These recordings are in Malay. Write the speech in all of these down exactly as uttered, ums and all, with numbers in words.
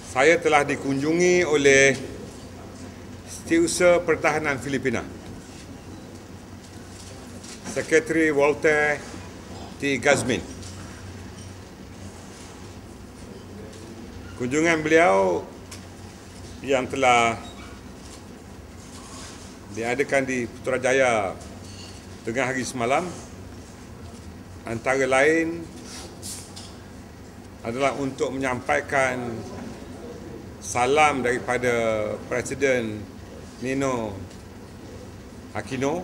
saya telah dikunjungi oleh Setiausaha Pertahanan Filipina, Sekretari Walter T. Guzmin. Kunjungan beliau yang telah diadakan di Putrajaya tengah hari semalam antara lain adalah untuk menyampaikan salam daripada Presiden Nino Aquino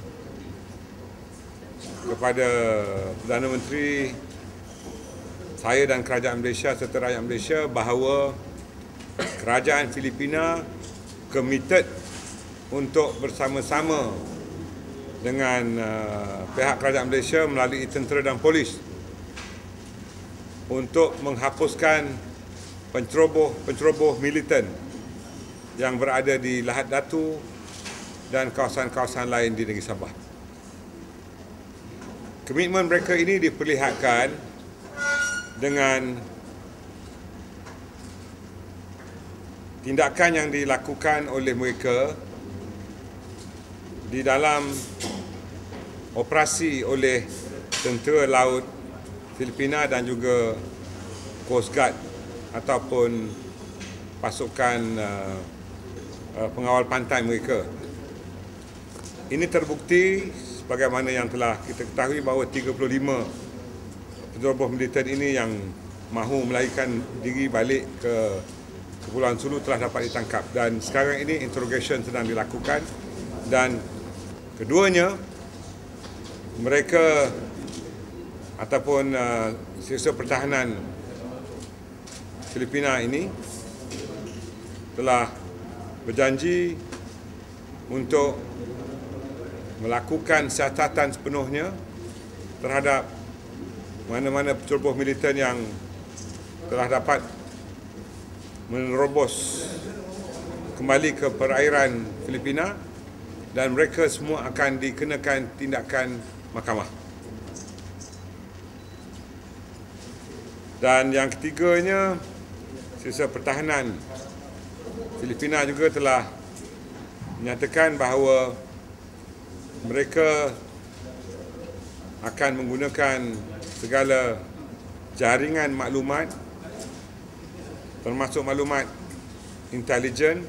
kepada Perdana Menteri, saya dan Kerajaan Malaysia serta rakyat Malaysia bahawa Kerajaan Filipina komited untuk bersama-sama dengan uh, pihak Kerajaan Malaysia melalui tentera dan polis untuk menghapuskan penceroboh-penceroboh militan yang berada di Lahad Datu dan kawasan-kawasan lain di negeri Sabah. Komitmen mereka ini diperlihatkan dengan tindakan yang dilakukan oleh mereka di dalam operasi oleh Tentera Laut Filipina dan juga Coast Guard ataupun pasukan uh, uh, pengawal pantai mereka. Ini terbukti sebagaimana yang telah kita ketahui bahawa tiga puluh lima penceroboh militan ini yang mahu melarikan diri balik ke Kepulauan Sulu telah dapat ditangkap dan sekarang ini interrogation sedang dilakukan dan keduanya mereka ataupun uh, Setiausaha Pertahanan Filipina ini telah berjanji untuk melakukan siasatan sepenuhnya terhadap mana-mana penceroboh militan yang telah dapat menerobos kembali ke perairan Filipina dan mereka semua akan dikenakan tindakan mahkamah. Dan yang ketiganya, Setiausaha Pertahanan Filipina juga telah menyatakan bahawa mereka akan menggunakan segala jaringan maklumat termasuk maklumat intelijen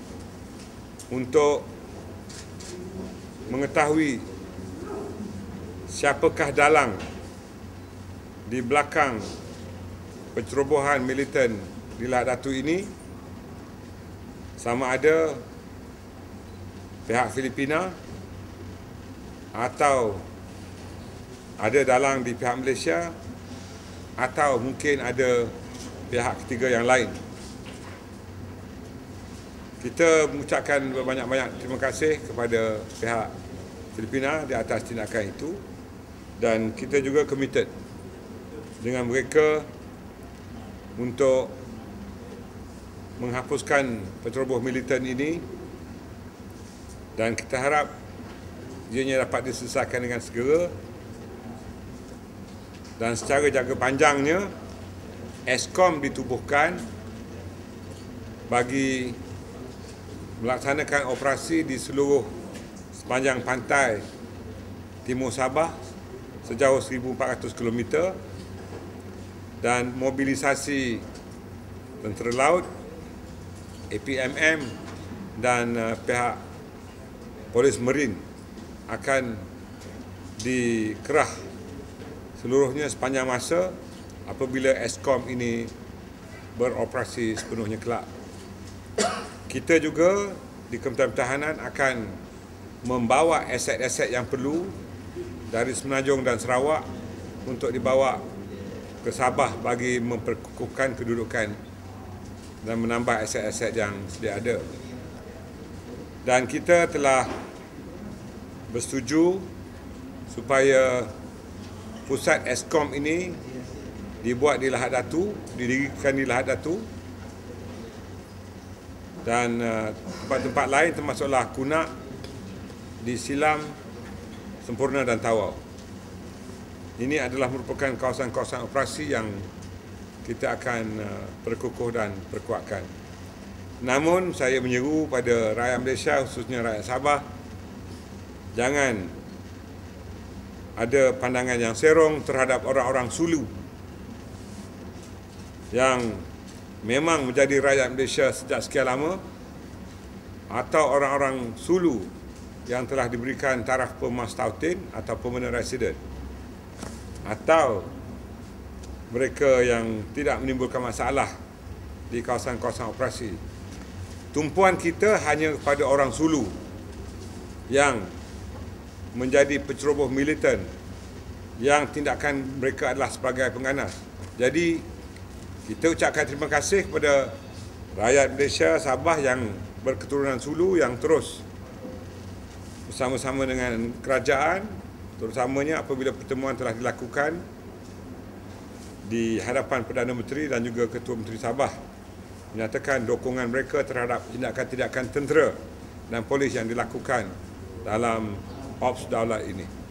untuk mengetahui siapakah dalang di belakang pencerobohan militan di Lahad Datu ini, sama ada pihak Filipina atau ada dalang di pihak Malaysia atau mungkin ada pihak ketiga yang lain. Kita mengucapkan banyak-banyak terima kasih kepada pihak Filipina di atas tindakan itu dan kita juga komited dengan mereka untuk menghapuskan penceroboh militan ini dan kita harap ianya dapat diselesaikan dengan segera dan secara jangka panjangnya Eskom ditubuhkan bagi melaksanakan operasi di seluruh sepanjang pantai timur Sabah sejauh seribu empat ratus kilometer dan mobilisasi tentera laut, A P M M dan uh, pihak polis marin akan dikerah seluruhnya sepanjang masa apabila Eskom ini beroperasi sepenuhnya kelak. Kita juga di Kementerian Pertahanan akan membawa aset-aset yang perlu dari Semenanjung dan Sarawak untuk dibawa ke Sabah bagi memperkukuhkan kedudukan dan menambah aset-aset yang sedia ada. Dan kita telah bersetuju supaya pusat Eskom ini dibuat di Lahad Datu, didirikan di Lahad Datu dan uh, tempat-tempat lain termasuklah Kunak, di Silam, Sempurna dan Tawau. Ini adalah merupakan kawasan-kawasan operasi yang kita akan uh, perkukuh dan perkuatkan. Namun saya menyeru pada rakyat Malaysia, khususnya rakyat Sabah, jangan ada pandangan yang serong terhadap orang-orang Sulu yang memang menjadi rakyat Malaysia sejak sekian lama, atau orang-orang Sulu yang telah diberikan taraf pemastautin atau permanent resident, atau mereka yang tidak menimbulkan masalah di kawasan-kawasan operasi. Tumpuan kita hanya kepada orang Sulu yang menjadi penceroboh militan, yang tindakan mereka adalah sebagai pengganas. Jadi kita ucapkan terima kasih kepada rakyat Malaysia Sabah yang berketurunan Sulu yang terus bersama-sama dengan kerajaan, terutamanya apabila pertemuan telah dilakukan di hadapan Perdana Menteri dan juga Ketua Menteri Sabah, menyatakan dukungan mereka terhadap tindakan-tindakan tentera dan polis yang dilakukan dalam Ops Daulat ini.